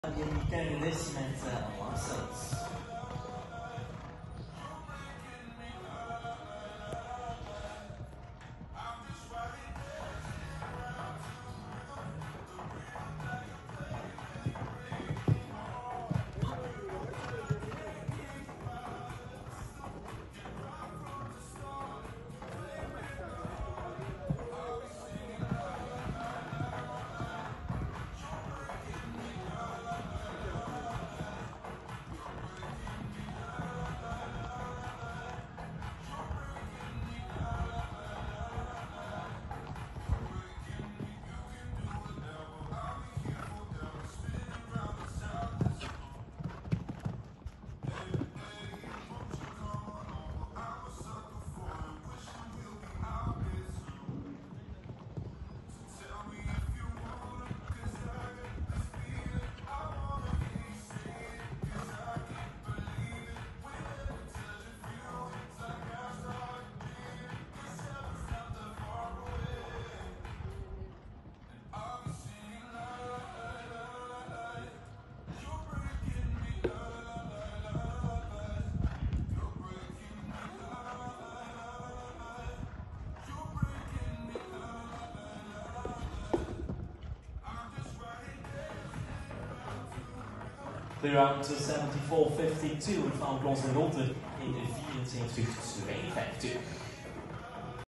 Je kunnen dus met Marcels. Clear out to 74.52 en Fout Loss en Rotte in de 74.52.